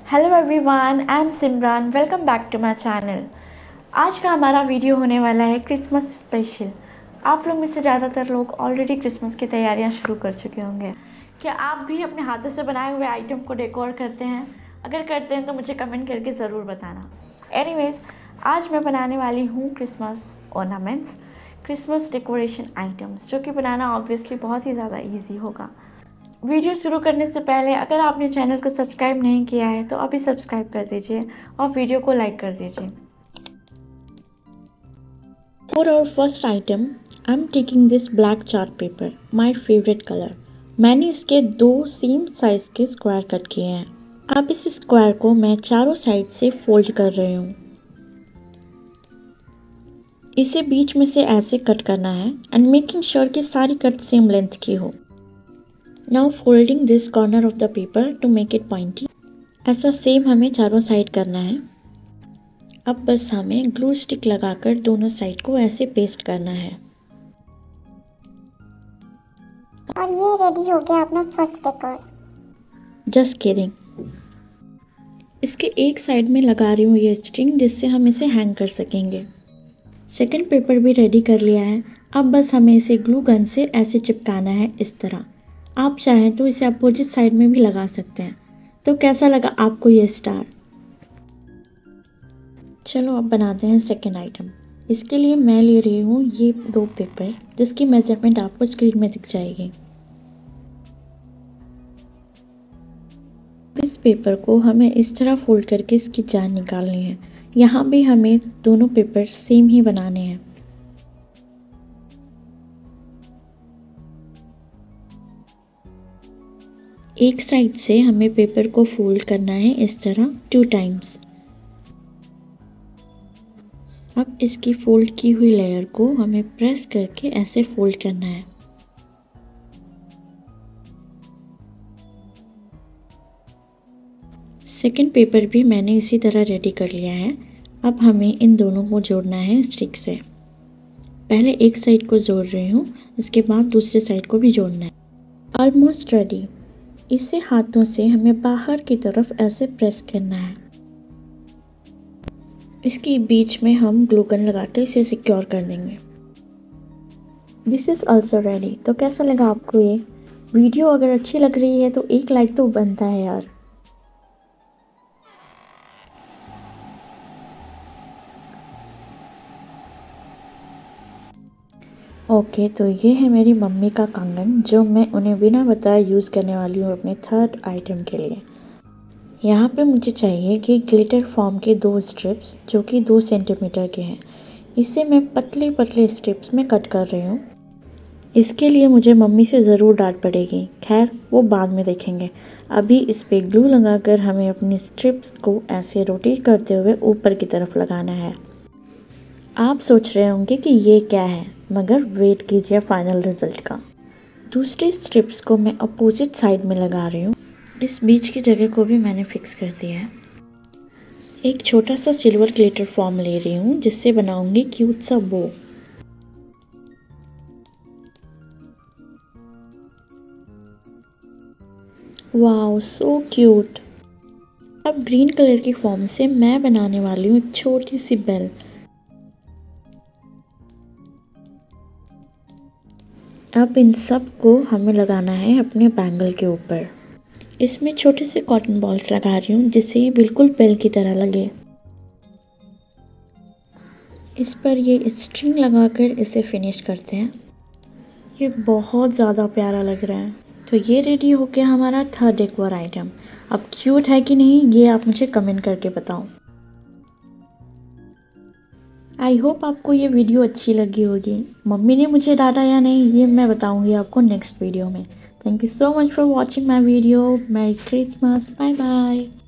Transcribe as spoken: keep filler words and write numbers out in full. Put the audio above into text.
Hello everyone, I am Simran. Welcome back to my channel. आज का हमारा वीडियो होने वाला है क्रिसमस स्पेशल। आप लोग में से ज़्यादातर लोग ऑलरेडी क्रिसमस की तैयारियां शुरू कर चुके होंगे। क्या आप भी अपने हाथों से बनाए हुए आइटम को डेकोर करते हैं? अगर करते हैं तो मुझे कमेंट करके ज़रूर बताना। एनीवेज, आज मैं बनाने वाली हूँ Christmas ornaments, Christmas decoration items, जो कि बनाना ऑब्वियसली बहुत ही ज़्यादा ईजी होगा। वीडियो शुरू करने से पहले अगर आपने चैनल को सब्सक्राइब नहीं किया है तो अभी सब्सक्राइब कर दीजिए और वीडियो को लाइक कर दीजिए। For our first item I am taking this black chart paper, my favourite colour. मैंने इसके दो सेम साइज के स्क्वायर कट किए हैं। अब इस स्क्वायर को मैं चारों साइड से फोल्ड कर रही हूँ। इसे बीच में से ऐसे कट करना है एंड मेकिंग श्योर कि सारी कट सेम लेंथ की हो। Now folding this corner of the paper to make it pointy। ऐसा सेम हमें चारों साइड करना है। अब बस हमें ग्लू स्टिक लगाकर दोनों साइड को ऐसे पेस्ट करना है। और ये रेडी हो गया अपना फर्स्ट डेकोर। Just kidding. इसके एक साइड में लगा रही हूँ ये स्ट्रिंग, जिससे हम इसे हैंग कर सकेंगे। सेकंड पेपर भी रेडी कर लिया है। अब बस हमें इसे ग्लू गन से ऐसे चिपकाना है इस तरह। आप चाहें तो इसे अपोजिट साइड में भी लगा सकते हैं। तो कैसा लगा आपको ये स्टार? चलो अब बनाते हैं सेकेंड आइटम। इसके लिए मैं ले रही हूँ ये दो पेपर, जिसकी मेजरमेंट आपको स्क्रीन में दिख जाएगी। इस पेपर को हमें इस तरह फोल्ड करके इसकी जान निकालनी है। यहाँ भी हमें दोनों पेपर सेम ही बनाने हैं। एक साइड से हमें पेपर को फोल्ड करना है इस तरह टू टाइम्स। अब इसकी फोल्ड की हुई लेयर को हमें प्रेस करके ऐसे फोल्ड करना है। सेकंड पेपर भी मैंने इसी तरह रेडी कर लिया है। अब हमें इन दोनों को जोड़ना है स्टिक से। पहले एक साइड को जोड़ रही हूँ, इसके बाद दूसरे साइड को भी जोड़ना है। Almost ready. इसे हाथों से हमें बाहर की तरफ ऐसे प्रेस करना है। इसके बीच में हम ग्लू गन लगाकर इसे सिक्योर कर देंगे। This is also ready. तो कैसा लगा आपको ये वीडियो? अगर अच्छी लग रही है तो एक लाइक तो बनता है यार। ओके okay, तो ये है मेरी मम्मी का कंगन, जो मैं उन्हें बिना बताए यूज़ करने वाली हूँ अपने थर्ड आइटम के लिए। यहाँ पे मुझे चाहिए कि ग्लिटर फॉर्म के दो स्ट्रिप्स, जो कि दो सेंटीमीटर के हैं। इसे मैं पतले पतले स्ट्रिप्स में कट कर रही हूँ। इसके लिए मुझे मम्मी से ज़रूर डांट पड़ेगी, खैर वो बाद में देखेंगे। अभी इस पर ग्लू लगाकर हमें अपनी स्ट्रिप्स को ऐसे रोटेट करते हुए ऊपर की तरफ लगाना है। आप सोच रहे होंगे कि ये क्या है, मगर वेट कीजिए फाइनल रिजल्ट का। दूसरी स्ट्रिप्स को मैं अपोजिट साइड में लगा रही हूँ। इस बीच की जगह को भी मैंने फिक्स कर दिया है। एक छोटा सा सिल्वर ग्लिटर फॉर्म ले रही हूँ, जिससे बनाऊंगी क्यूट सा बो। Wow, so cute. अब ग्रीन कलर की फॉर्म से मैं बनाने वाली हूँ एक छोटी सी बेल। अब इन सब को हमें लगाना है अपने बैंगल के ऊपर। इसमें छोटे से कॉटन बॉल्स लगा रही हूँ, जिससे ये बिल्कुल बेल की तरह लगे। इस पर ये स्ट्रिंग लगाकर इसे फिनिश करते हैं। ये बहुत ज़्यादा प्यारा लग रहा है। तो ये रेडी हो गया हमारा थर्ड डेकोर आइटम। अब क्यूट है कि नहीं ये आप मुझे कमेंट करके बताओ। आई होप आपको ये वीडियो अच्छी लगी होगी। मम्मी ने मुझे डांटा या नहीं ये मैं बताऊंगी आपको नेक्स्ट वीडियो में। Thank you so much for watching my video. Merry Christmas, bye bye.